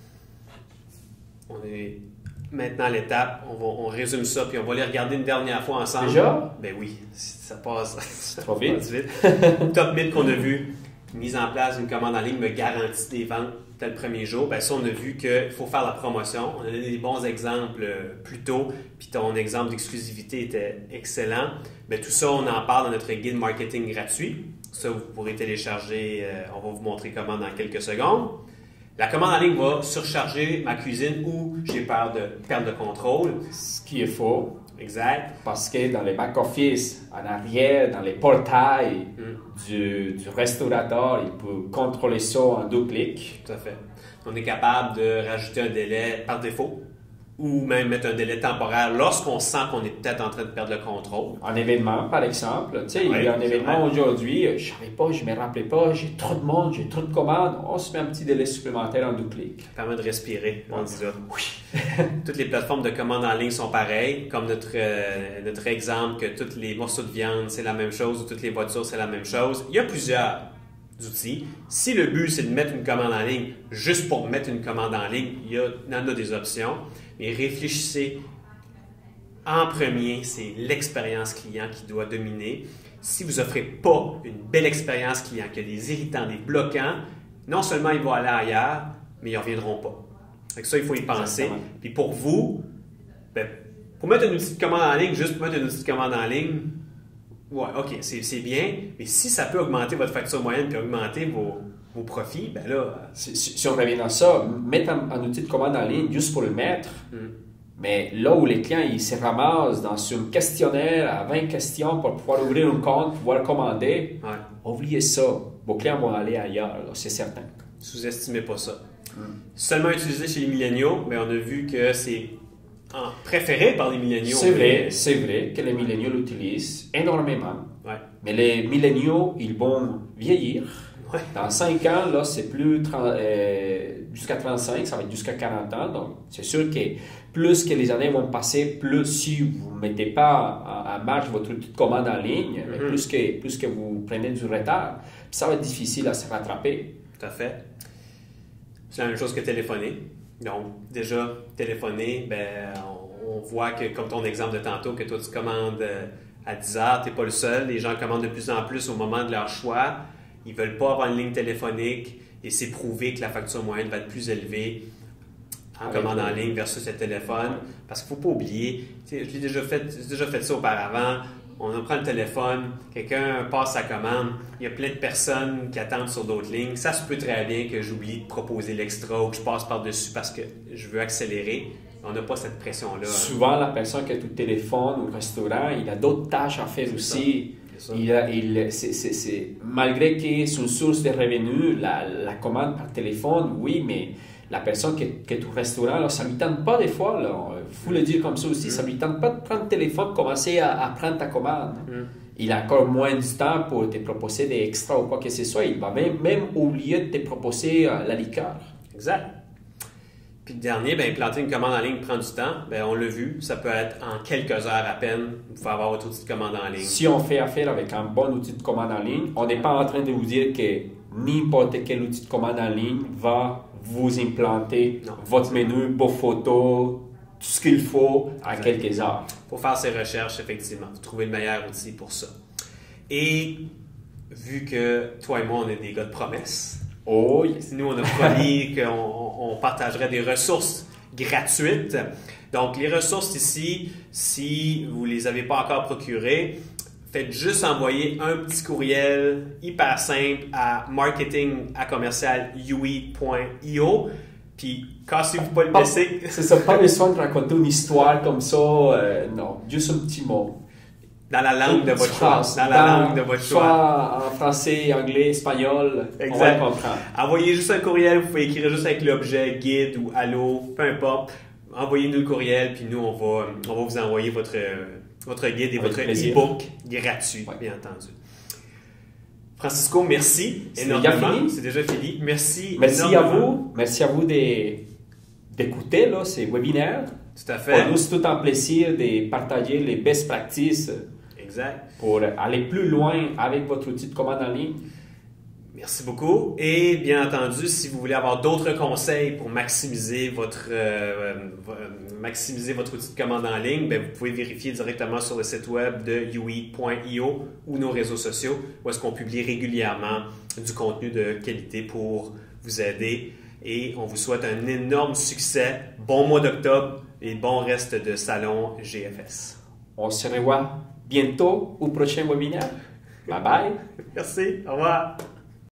On est maintenant à l'étape, on, va, on résume ça, puis on va les regarder une dernière fois ensemble. Déjà? Ben oui, ça passe. C'est trop vite. vite. Top mythe qu'on a vu, mise en place d'une commande en ligne me garantit des ventes dès le premier jour. Ben ça, on a vu qu'il faut faire la promotion. On a donné des bons exemples plus tôt, puis ton exemple d'exclusivité était excellent. Ben, tout ça, on en parle dans notre guide marketing gratuit. Ça, vous pourrez télécharger. Euh, on va vous montrer comment dans quelques secondes. La commande en ligne va surcharger ma cuisine ou j'ai peur de perdre le contrôle. Ce qui est faux. Exact. Parce que dans les back-office, en arrière, dans les portails Mm. du, du restaurateur, il peut contrôler ça en deux clics. Tout à fait. On est capable de rajouter un délai par défaut ou même mettre un délai temporaire lorsqu'on sent qu'on est peut-être en train de perdre le contrôle. En événement, par exemple, tu sais, Oui, il y a un c'est événement vrai. aujourd'hui, je ne savais pas, je ne me rappelais pas, j'ai trop de monde, j'ai trop de commandes, on se met un petit délai supplémentaire en deux clics. Ça permet de respirer, on Ouais. dit là. Toutes les plateformes de commande en ligne sont pareilles, comme notre, euh, notre exemple que tous les morceaux de viande, c'est la même chose, ou toutes les voitures, c'est la même chose. Il y a plusieurs outils. Si le but, c'est de mettre une commande en ligne juste pour mettre une commande en ligne, il y, a, il y en a des options. Mais réfléchissez en premier, c'est l'expérience client qui doit dominer. Si vous n'offrez pas une belle expérience client, qu'il y a des irritants, des bloquants, non seulement ils vont aller ailleurs, mais ils ne reviendront pas. Fait que ça, il faut y penser. Exactement. Puis pour vous, ben, pour mettre une outil de commande en ligne, juste pour mettre une outil de commande en ligne, ouais, OK, c'est, c'est bien, mais si ça peut augmenter votre facture moyenne puis augmenter vos, vos profits, ben là... Si, si- si on revient dans ça, mettre un, un outil de commande en ligne juste pour le mettre, hmm. mais là où les clients ils se ramassent dans un questionnaire à vingt questions pour pouvoir ouvrir un compte, pouvoir commander, Ouais. oubliez ça. Vos clients vont aller ailleurs, là, c'est certain. Sous-estimez pas ça. Seulement utilisé chez les milléniaux, mais on a vu que c'est en- préféré par les milléniaux. C'est vrai, mais- c'est vrai que les milléniaux l'utilisent énormément. Ouais. Mais les milléniaux, ils vont vieillir. Ouais. Dans cinq ans, là, c'est plus trente euh, jusqu'à trente-cinq, ça va être jusqu'à quarante ans. Donc, c'est sûr que plus que les années vont passer, plus si vous ne mettez pas en, en marche votre outil de commande en ligne, Mm-hmm. plus, que, plus que vous prenez du retard, ça va être difficile à se rattraper. Tout à fait. C'est la même chose que téléphoner. Donc, déjà, téléphoner, ben, on, on voit que, comme ton exemple de tantôt, que toi, tu commandes euh, à dix heures, tu n'es pas le seul. Les gens commandent de plus en plus au moment de leur choix. Ils ne veulent pas avoir une ligne téléphonique et c'est prouvé que la facture moyenne va être plus élevée en Avec commande le- en ligne versus le téléphone. Parce qu'il ne faut pas oublier, tu sais, je l'ai déjà fait, j'ai déjà fait ça auparavant. On prend le téléphone, quelqu'un passe sa commande, il y a plein de personnes qui attendent sur d'autres lignes. Ça se peut très bien que j'oublie de proposer l'extra ou que je passe par-dessus parce que je veux accélérer. On n'a pas cette pression-là. Souvent, la personne qui a tout téléphone au restaurant, il a d'autres tâches à faire C'est aussi. ça. Il a, il, c'est, c'est, c'est, malgré que c'est une source de revenus, la, la commande par téléphone, oui, mais la personne qui est, qui est au restaurant, là, ça ne lui tente pas des fois. Il faut le dire comme ça aussi. Ça ne lui tente pas de prendre le téléphone, commencer à, à prendre ta commande. Mm. Il a encore moins du temps pour te proposer des extras ou quoi que ce soit. Il va même, même oublier de te proposer euh, la liqueur. Exact. Puis le dernier, ben, implanter une commande en ligne prend du temps. Ben, on l'a vu, ça peut être en quelques heures à peine. Vous pouvez avoir votre outil de commande en ligne. Si on fait affaire avec un bon outil de commande en ligne, on n'est pas en train de vous dire que n'importe quel outil de commande en ligne va vous implanter Non. votre menu, vos photos, tout ce qu'il faut en Exact. quelques heures. Pour faire ses recherches, effectivement, vous trouvez le meilleur outil pour ça. Et vu que toi et moi, on est des gars de promesses, Oh yes. nous, on a promis qu'on on partagerait des ressources gratuites. Donc, les ressources ici, si vous ne les avez pas encore procurées, faites juste envoyer un petit courriel hyper simple à marketing à commercial u i point i o. Puis, cassez-vous pas le Pas- PC. C'est ça, pas besoin de raconter une histoire comme ça, euh, non, juste un petit mot. Dans la langue de Une votre choix. phrase. Dans la langue de votre choix. Soit en français, anglais, espagnol, on va Exact. le comprendre. Envoyez juste un courriel, vous pouvez écrire juste avec l'objet guide ou allô, peu importe. Envoyez-nous le courriel, puis nous, on va, on va vous envoyer votre, votre guide et Avec votre plaisir. e-book gratuit, Ouais. bien entendu. Francisco, merci C'est énormément. déjà fini? C'est déjà fini. Merci. Merci à énormément. vous, merci à vous de- d'écouter là, ces webinaires. Tout à fait. Pour nous, c'est tout un plaisir de partager les best practices Exact. pour aller plus loin avec votre outil de commande en ligne. Merci beaucoup. Et bien entendu, si vous voulez avoir d'autres conseils pour maximiser votre, euh, euh, maximiser votre outil de commande en ligne, bien, vous pouvez vérifier directement sur le site web de u i point i o ou nos réseaux sociaux où est-ce qu'on publie régulièrement du contenu de qualité pour vous aider. Et on vous souhaite un énorme succès. Bon mois d'octobre et bon reste de salon G F S. On se revoit bientôt au prochain webinaire. Bye bye. Merci. Au revoir.